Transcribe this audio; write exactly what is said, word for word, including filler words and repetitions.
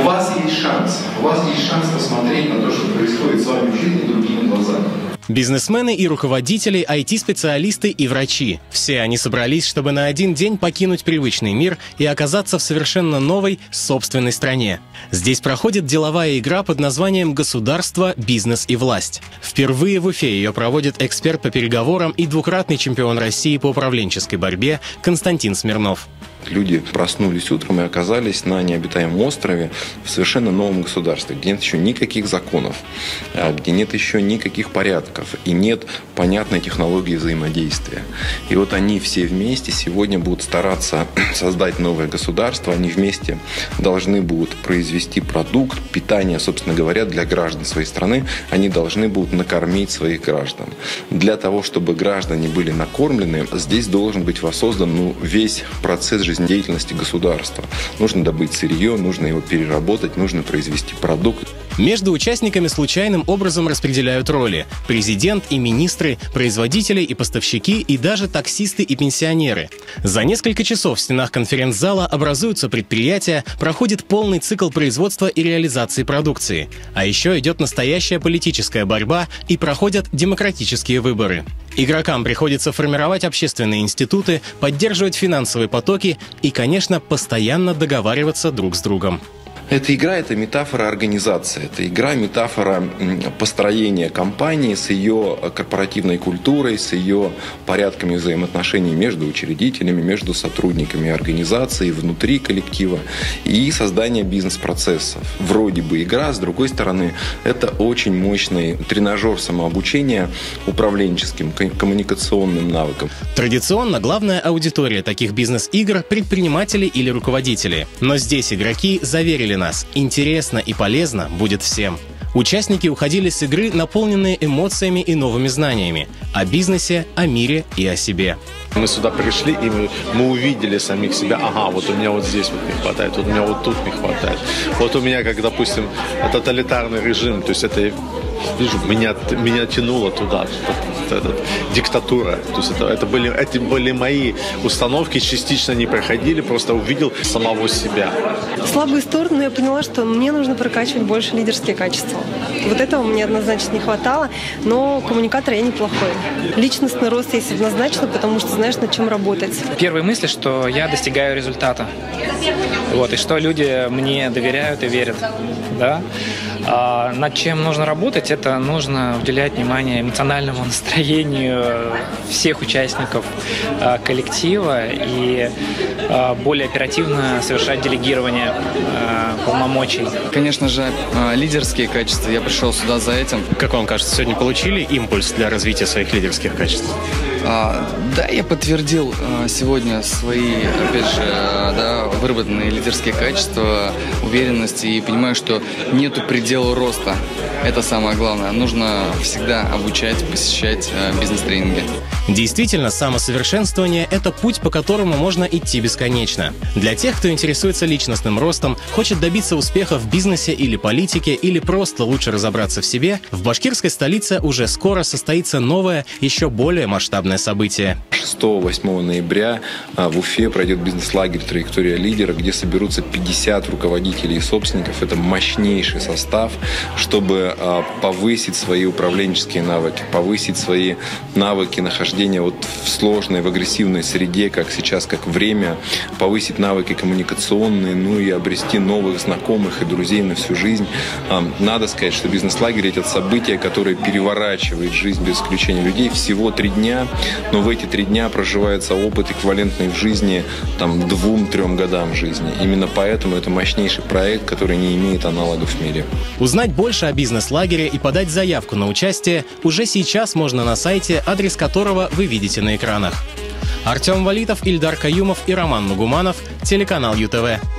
вас есть шанс. У вас есть шанс посмотреть на то, что происходит с вами в жизни другими глазами. Бизнесмены и руководители, ай ти-специалисты и врачи. Все они собрались, чтобы на один день покинуть привычный мир и оказаться в совершенно новой, собственной стране. Здесь проходит деловая игра под названием «Государство, бизнес и власть». Впервые в Уфе ее проводит эксперт по переговорам и двукратный чемпион России по управленческой борьбе Константин Смирнов. Люди проснулись утром и оказались на необитаемом острове в совершенно новом государстве, где нет еще никаких законов, где нет еще никаких порядков и нет понятной технологии взаимодействия. И вот они все вместе сегодня будут стараться создать новое государство, они вместе должны будут произвести продукт, питание, собственно говоря, для граждан своей страны, они должны будут накормить своих граждан. Для того, чтобы граждане были накормлены, здесь должен быть воссоздан ну, весь процесс жизни деятельности государства. Нужно добыть сырье, нужно его переработать, нужно произвести продукт. Между участниками случайным образом распределяют роли. Президент и министры, производители и поставщики, и даже таксисты и пенсионеры. За несколько часов в стенах конференц-зала образуются предприятия, проходит полный цикл производства и реализации продукции. А еще идет настоящая политическая борьба и проходят демократические выборы. Игрокам приходится формировать общественные институты, поддерживать финансовые потоки и, конечно, постоянно договариваться друг с другом. Эта игра – это метафора организации, это игра, метафора построения компании с ее корпоративной культурой, с ее порядками взаимоотношений между учредителями, между сотрудниками организации, внутри коллектива и создания бизнес-процессов. Вроде бы игра, с другой стороны, это очень мощный тренажер самообучения управленческим, коммуникационным навыкам. Традиционно главная аудитория таких бизнес-игр – предприниматели или руководители. Но здесь игроки заверили нас, интересно и полезно будет всем. Участники уходили с игры, наполненные эмоциями и новыми знаниями о бизнесе, о мире и о себе. Мы сюда пришли, и мы, мы увидели самих себя. Ага, вот у меня вот здесь вот не хватает, вот у меня вот тут не хватает. Вот у меня, как, допустим, тоталитарный режим, то есть это, вижу, меня, меня тянуло туда, это, это, диктатура. То есть это, это, были, это были мои установки, частично не проходили, просто увидел самого себя. Слабые стороны, я поняла, что мне нужно прокачивать больше лидерские качества. Вот этого мне однозначно не хватало, но коммуникатор я неплохой. Личностный рост есть однозначно, потому что знаешь, над чем работать. Первые мысли, что я достигаю результата. Вот, и что люди мне доверяют и верят. Да? А над чем нужно работать, это нужно уделять внимание эмоциональному настроению всех участников а, коллектива и а, более оперативно совершать делегирование а, полномочий. Конечно же, лидерские качества. Я пришел сюда за этим. Как вам кажется, сегодня получили импульс для развития своих лидерских качеств? А, да, я подтвердил а, сегодня свои, опять же, а, да, выработанные лидерские качества, уверенность и понимаю, что нету предела роста. Это самое главное. Нужно всегда обучать, посещать а, бизнес-тренинги. Действительно, самосовершенствование – это путь, по которому можно идти бесконечно. Для тех, кто интересуется личностным ростом, хочет добиться успеха в бизнесе или политике, или просто лучше разобраться в себе, в башкирской столице уже скоро состоится новое, еще более масштабное событие. шестого-восьмого ноября в Уфе пройдет бизнес-лагерь «Траектория лидера», где соберутся пятьдесят руководителей и собственников. Это мощнейший состав, чтобы повысить свои управленческие навыки, повысить свои навыки нахождения вот в сложной, в агрессивной среде, как сейчас, как время, повысить навыки коммуникационные, ну и обрести новых знакомых и друзей на всю жизнь. Надо сказать, что бизнес-лагерь – это событие, которое переворачивает жизнь без исключения людей. Всего три дня, но в эти три дня проживается опыт, эквивалентный в жизни там, двум-трем годам жизни. Именно поэтому это мощнейший проект, который не имеет аналогов в мире. Узнать больше о бизнес-лагере и подать заявку на участие уже сейчас можно на сайте, адрес которого вы видите на экранах. Артем Валитов, Ильдар Каюмов и Роман Нугуманов, телеканал ю тэ вэ.